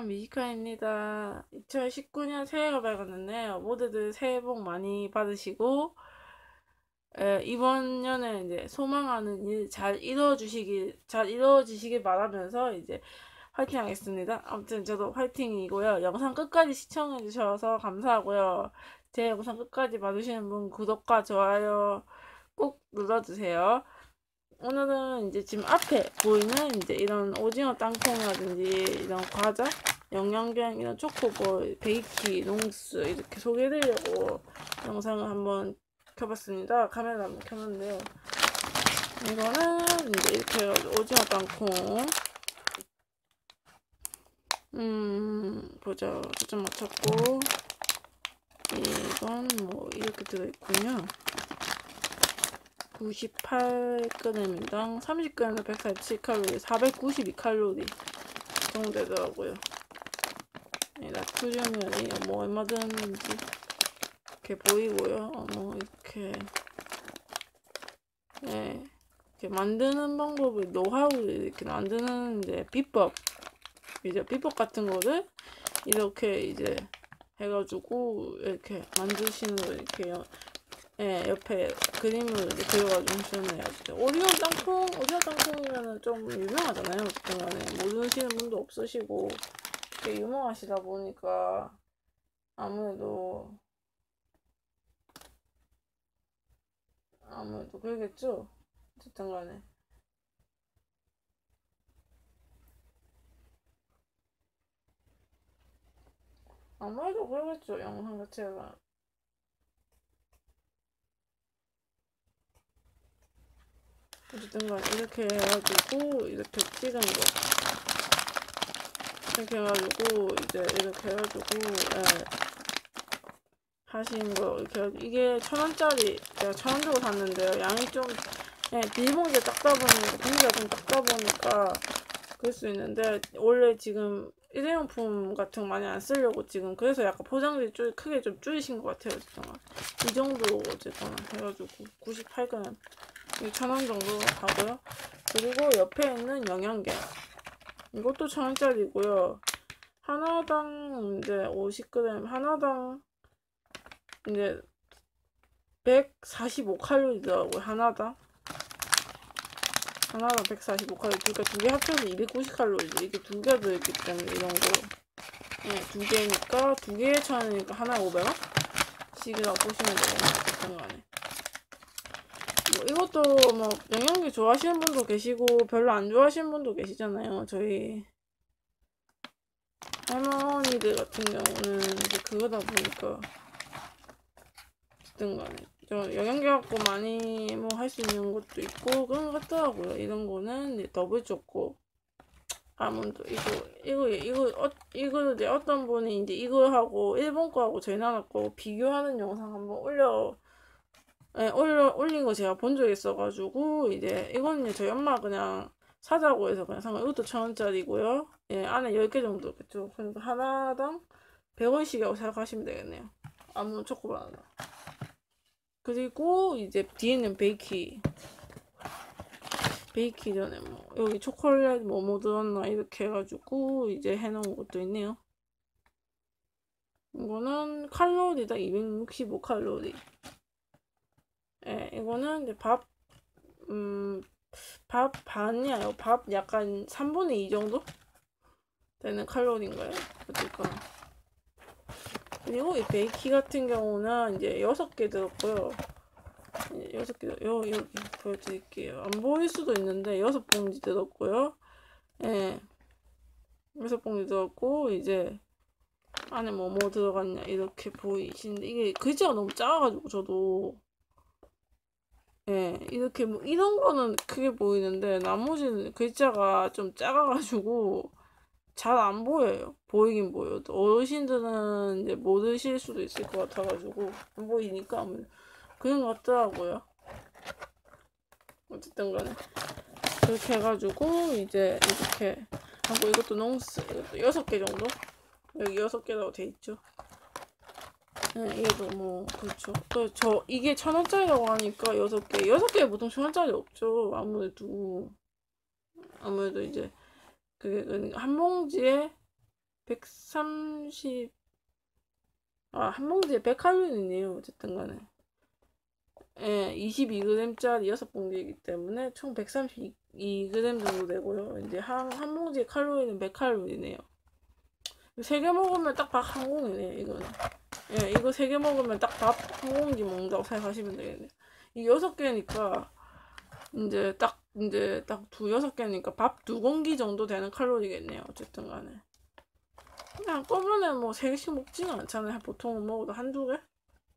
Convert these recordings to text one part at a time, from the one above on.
안녕, 미히카입니다. 2019년 새해가 밝았는데요. 모두들 새해 복 많이 받으시고, 이번 년에 이제 소망하는 일 잘 이루어지시길 바라면서 이제 화이팅 하겠습니다. 아무튼 저도 화이팅이고요. 영상 끝까지 시청해주셔서 감사하고요. 제 영상 끝까지 봐주시는 분 구독과 좋아요 꼭 눌러주세요. 오늘은 이제 지금 앞에 보이는 이제 이런 오징어 땅콩이라든지 이런 과자, 영양갱, 이런 초코볼, 베이키, 농스 이렇게 소개해드리려고 영상을 한번 켜봤습니다. 카메라 한번 켰는데요. 이거는 이제 이렇게 해가지고 오징어 땅콩, 보자, 초점 맞췄고, 이건 뭐 이렇게 들어있군요. 98g당 30g에 147칼로리, 492칼로리 정도 되더라고요. 나트륨이 뭐 얼마 들었는지 이렇게 보이고요. 이렇게 이렇게 만드는 방법을 노하우를 이렇게 만드는 이제 비법 같은 거를 이렇게 이제 해가지고 이렇게 만드시는 거 이렇게 옆에 그림을 그려가지고 주셨네요. 오리온 땅콩이면은 좀 유명하잖아요. 어쨌든 간에 모르시는 분도 없으시고 되게 유명하시다 보니까 아무래도 그러겠죠. 어쨌든 간에 아무래도 그러겠죠. 영상 자체가. 어쨌든 간에 이렇게 해가지고 이렇게 찍은 거 이렇게 해가지고 이렇게 해가지고 하신 거 이렇게 이게 1,000원짜리 제가 1,000원 주고 샀는데요. 양이 좀 비닐봉지가 작다 보니까 봉지가 좀 작다 보니까 그럴 수 있는데 원래 지금 일회용품 같은 거 많이 안 쓰려고 지금 그래서 약간 포장지 크게 좀 줄이신 것 같아요. 어쨌든 이 정도 어쨌든 해가지고 98g 1,000원 정도 하고요. 그리고 옆에 있는 영양갱 이것도 1,000원짜리고요. 하나당 이제 50g 하나당 이제 145칼로리더라고요. 하나당 145칼로리. 그러니까 두 개 합쳐서 290칼로리. 이게 두 개 들어있기 때문에 이런 거. 두 개니까 두 개에 1,000원이니까 하나에 500원? 씩이라고 보시면 되겠네요. 간에 이것도 뭐 영양제 좋아하시는 분도 계시고 별로 안 좋아하시는 분도 계시잖아요. 저희 할머니들 같은 경우는 이제 그거다 보니까 어쨌든 간에 저 영양제 갖고 많이 뭐 할 수 있는 것도 있고 그런 것 같더라고요. 이런 거는 이제 더블 초코 아몬드 이거 이제 어떤 분이 이제 이거하고 일본 거하고 저희 나라 거 비교하는 영상 한번 올린 거 제가 본 적이 있어가지고 이제 이거는 저희 엄마 그냥 사자고 해서 그냥 산 거. 이것도 1,000원짜리고요. 안에 10개 정도 있겠죠. 그러니까 하나당 100원씩이라고 생각하시면 되겠네요. 아몬드 초코바나나. 그리고 이제 뒤에는 베이키 전에 뭐 여기 초콜릿 뭐뭐 들었나 이렇게 해가지고 이제 해놓은 것도 있네요. 이거는 칼로리다 265칼로리. 이거는 이제 밥 반이 아니고 밥 약간 3분의 2 정도 되는 칼로리인가요? 어쨌건. 그리고 이 베이키 같은 경우는 이제 6개 들었고요. 6개, 여기 보여드릴게요. 안 보일 수도 있는데 6봉지 들었고요. 6봉지 들었고, 이제 안에 뭐 들어갔냐 이렇게 보이시는데 이게 글자가 너무 작아가지고 저도 이렇게 뭐 이런 거는 크게 보이는데 나머지는 글자가 좀 작아가지고 잘 안 보여요. 보이긴 보여도 어르신들은 이제 모르실 수도 있을 것 같아가지고 안 보이니까 그런 것 같더라고요. 어쨌든 간에 그렇게 해가지고 이제 이렇게 하고 이것도 농스 이것도 6개 정도 여기 6개라고 돼있죠. 얘도 뭐 그렇죠. 이게 1,000원짜리라고 하니까 6개 보통 1,000원짜리 없죠. 아무래도 이제 그게 한 봉지에 130, 한 봉지에 100칼로리네요. 어쨌든 간에. 예, 22g짜리 6봉지이기 때문에 총 132g 정도 되고요. 이제 한 봉지의 칼로리는 100칼로리네요. 3개 먹으면 딱 밥 한 공이네, 이거는. 예, 이거 3개 먹으면 딱 밥 한 공기 먹는다고 생각하시면 되겠네요. 이 6개니까, 이제 딱 6개니까 밥 2공기 정도 되는 칼로리겠네요. 어쨌든 간에. 그냥 한꺼번에 뭐 3개씩 먹지는 않잖아요. 보통은 먹어도 한두 개?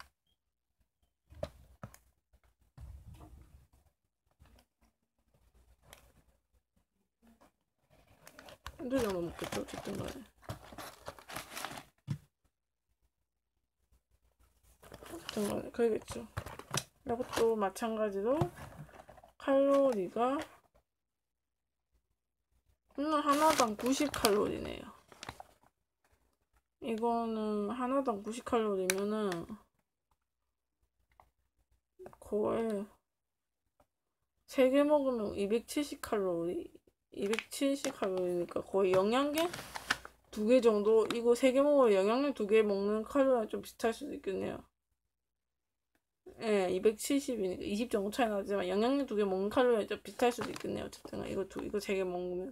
한두 개 정도 먹겠죠. 어쨌든 간에. 어쨌든 간에. 그러겠죠. 이것도 마찬가지로 칼로리가 하나당 90칼로리네요. 이거는 하나당 90칼로리면은 거의 3개 먹으면 270칼로리 270칼로리니까 거의 영양제 2개 정도. 이거 3개 먹으면 영양제 2개 먹는 칼로리랑 좀 비슷할 수도 있겠네요. 예, 270이니까 20 정도 차이 나지만 영양제 2개 먹는 칼로리랑 좀 비슷할 수도 있겠네요. 어쨌든 이거 3개 먹으면.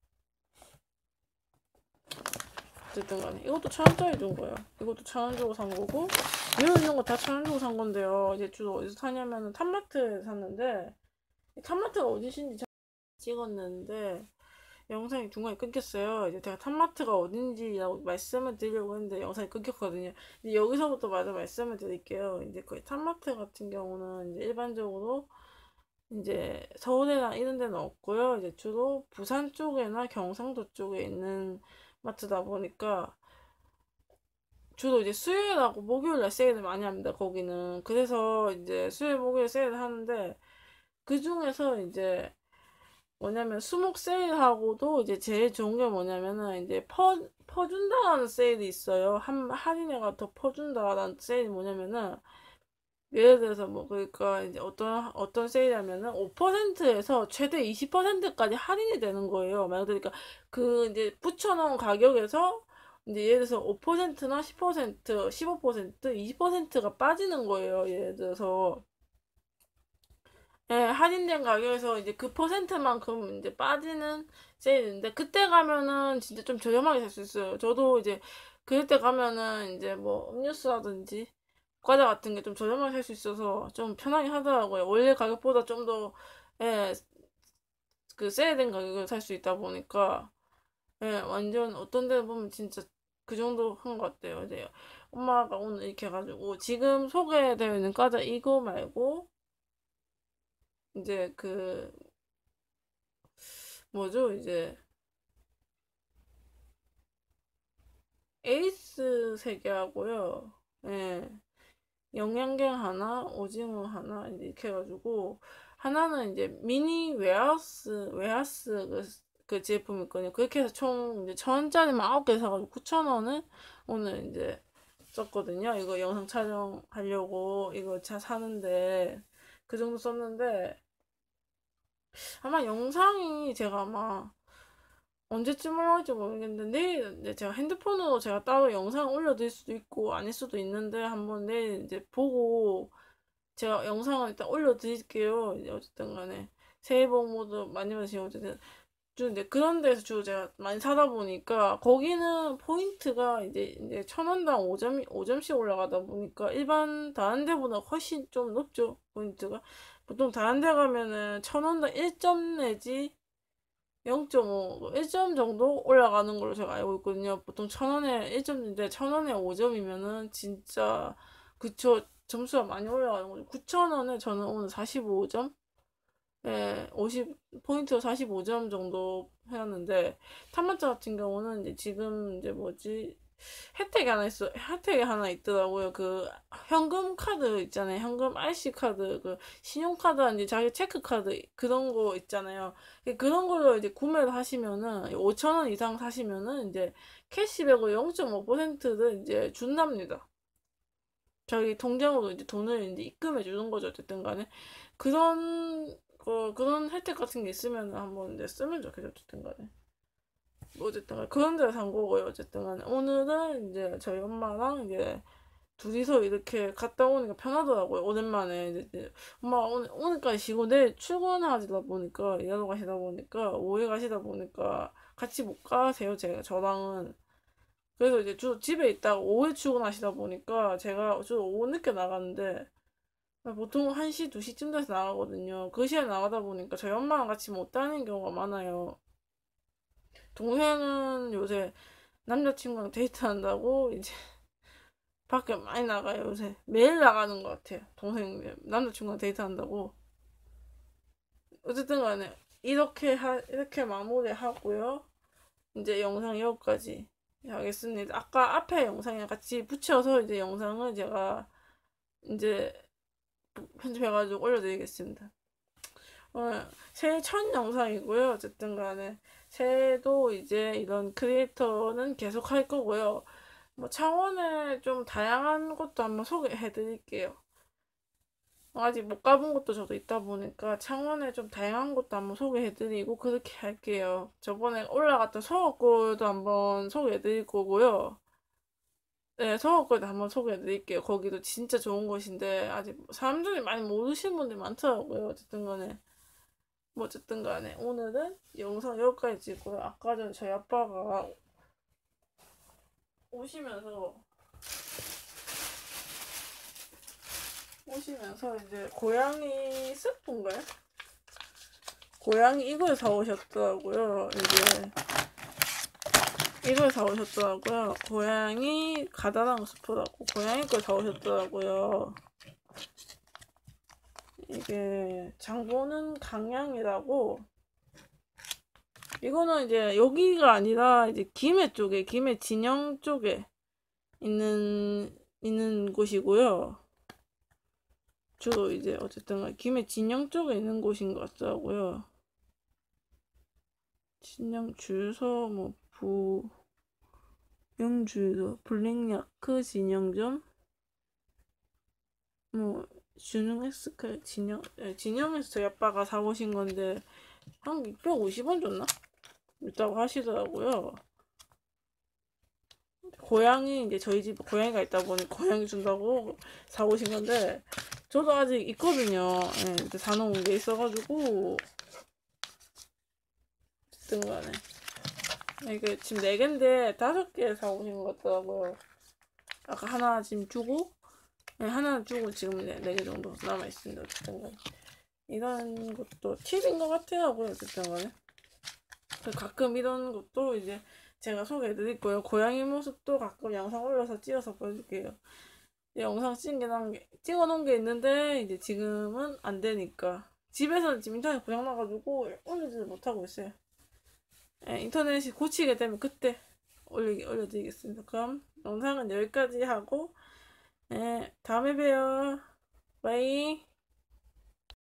어쨌든 간에 이것도 1,000원짜리 준 거예요. 이것도 1,000원 주고 산 거고, 위에 있는 거 다 1,000원 주고 산 건데요. 이제 주로 어디서 사냐면은 탑마트에서 샀는데, 탑마트가 어디신지 찍었는데 영상이 중간에 끊겼어요. 이제 제가 탑마트가 어딘지라고 말씀을 드리려고 했는데 영상이 끊겼거든요. 이제 여기서부터 마저 말씀을 드릴게요. 이제 거의 탑마트 같은 경우는 이제 일반적으로 이제 서울에나 이런 데는 없고요. 이제 주로 부산 쪽에나 경상도 쪽에 있는 마트다 보니까 주로 이제 수요일하고 목요일날 세일을 많이 합니다. 거기는. 그래서 이제 수요일 목요일 세일을 하는데, 그 중에서 이제 뭐냐면 수목 세일하고도 이제 제일 좋은 게 뭐냐면은 이제 퍼준다라는 세일이 있어요. 할인해가 더 퍼준다라는 세일이 뭐냐면은, 예를 들어서 뭐 그러니까 이제 어떤 세일하면은 5%에서 최대 20%까지 할인이 되는 거예요. 말 그러니까 그 이제 붙여놓은 가격에서 이제 예를 들어서 5%나 10%, 15%, 20%가 빠지는 거예요. 예를 들어서 예, 할인된 가격에서 이제 그 퍼센트만큼 이제 빠지는 세일인데, 그때 가면은 진짜 좀 저렴하게 살 수 있어요. 저도 이제 그때 가면은 이제 뭐 음료수라든지 과자 같은 게 좀 저렴하게 살 수 있어서 좀 편하게 하더라고요. 원래 가격보다 좀 더, 예, 그 세일된 가격을 살 수 있다 보니까, 예, 완전 어떤 데는 보면 진짜 그 정도 한 것 같아요. 이제 엄마가 오늘 이렇게 해가지고 지금 소개되어 있는 과자 이거 말고 이제 그 뭐죠? 이제 에이스 3개 하고요. 예. 영양갱 하나, 오징어 하나 이렇게 해가지고 하나는 이제 미니 웨하스 그 제품 있거든요. 그렇게 해서 총 이제 1,000원짜리만 9개 사가지고 9,000원을 오늘 이제 썼거든요. 이거 영상 촬영하려고 이거 차 사는데 그 정도 썼는데, 아마 영상이 제가 아마 언제쯤 올라올지 모르겠는데 내일 이제 제가 핸드폰으로 제가 따로 영상 올려드릴 수도 있고 아닐 수도 있는데, 한번 내일 이제 보고 제가 영상을 일단 올려드릴게요. 이제 어쨌든 간에 새해 복 모두 많이 받으시고 어쨌든 이제 그런 데서 주로 제가 많이 사다 보니까 거기는 포인트가 이제 1,000원당 5점씩 올라가다 보니까 일반 다른 데보다 훨씬 좀 높죠. 포인트가 보통 다른 데 가면은 1,000원당 1점 내지 0.5, 1점 정도 올라가는 걸로 제가 알고 있거든요. 보통 1,000원에 1점인데 1,000원에 5점이면은 진짜 그쵸, 점수가 많이 올라가는 거죠. 9,000원에 저는 오늘 45점? 네, 50포인트 45점 정도 해놨는데, 탑마트 같은 경우는 이제 지금 이제 뭐지, 혜택이 하나 있더라고요. 그, 현금 카드 있잖아요. 현금 IC 카드, 그, 신용카드 아닌지 자기 체크카드, 그런 거 있잖아요. 그런 걸로 이제 구매를 하시면은, 5,000원 이상 사시면은, 이제, 캐시백으로 0.5%를 이제 준답니다. 자기 통장으로 이제 돈을 이제 입금해 주는 거죠. 어쨌든 간에. 그런 혜택 같은 게 있으면 한번 이제 쓰면 좋겠죠. 어쨌든 간에. 뭐 어쨌든 그런 데서 산 거고요. 어쨌든 간에 오늘은 이제 저희 엄마랑 이제 둘이서 이렇게 갔다 오니까 편하더라고요. 오랜만에 이제 엄마 오늘까지 쉬고 내일 출근하시다 보니까 일하러 가시다 보니까 오해 가시다 보니까 같이 못 가세요. 제가 저랑은 그래서 이제 주로 집에 있다가 오후에 출근하시다 보니까 제가 주로 오후 늦게 나가는데 보통 1시, 2시쯤 돼서 나가거든요. 그 시간에 나가다 보니까 저희 엄마랑 같이 못 다니는 경우가 많아요. 동생은 요새 남자친구랑 데이트한다고 이제 밖에 많이 나가요. 요새 매일 나가는 것 같아요. 동생 남자친구랑 데이트한다고. 어쨌든 간에 이렇게 마무리하고요. 이제 영상 여기까지 하겠습니다. 아까 앞에 영상이랑 같이 붙여서 이제 영상을 제가 이제 편집해가지고 올려드리겠습니다. 새해 첫 영상이고요. 어쨌든 간에 새해도 이제 이런 크리에이터는 계속 할 거고요. 뭐 창원에 좀 다양한 것도 한번 소개해드릴게요. 아직 못 가본 곳도 저도 있다 보니까 창원에 좀 다양한 것도 한번 소개해드리고 그렇게 할게요. 저번에 올라갔던 서호골도 한번 소개해드릴 거고요. 네, 서호골도 한번 소개해드릴게요. 거기도 진짜 좋은 곳인데 아직 사람들이 많이 모르시는 분들이 많더라고요. 어쨌든 간에 뭐 어쨌든 간에 오늘은 영상 여기까지 찍고요. 아까 전에 저희 아빠가 오시면서 이제 고양이 스프인가요? 고양이 이걸 사오셨더라고요. 이걸 사오셨더라고요. 고양이 가다랑 스프라고 고양이 걸 사오셨더라고요. 이게 장보는 강양이라고. 이거는 이제 여기가 아니라 이제 김해 쪽에 김해 진영 쪽에 있는 곳이고요. 주로 이제 어쨌든 김해 진영 쪽에 있는 곳인 것 같더라고요. 진영 주소 뭐 영주도 블랙야크 진영점 뭐 준흥에스카 진영에서 저희 아빠가 사오신 건데 한 650원 줬나? 있다고 하시더라고요. 고양이 이제 저희 집 고양이가 있다 보니 고양이 준다고 사오신 건데 저도 아직 있거든요. 예, 이제 사놓은 게 있어가지고 어쨌든 간에 이게 지금 4개인데 5개 사오신 것 같더라고요. 아까 하나 지금 주고 하나 주고 지금 4개 정도 남아있습니다. 어쨌든 간에 이런 것도 팁인 것 같더라고요. 어쨌든 간에 가끔 이런 것도 이제 제가 소개해드릴 거예요. 고양이 모습도 가끔 영상 올려서 찍어서 보여줄게요. 영상 찍어놓은 게 있는데 이제 지금은 안 되니까 집에서는 지금 인터넷 고장나가지고 올리지를 못하고 있어요. 인터넷이 고치게 되면 그때 올려드리겠습니다. 그럼 영상은 여기까지 하고 다음에 봬요. 바이.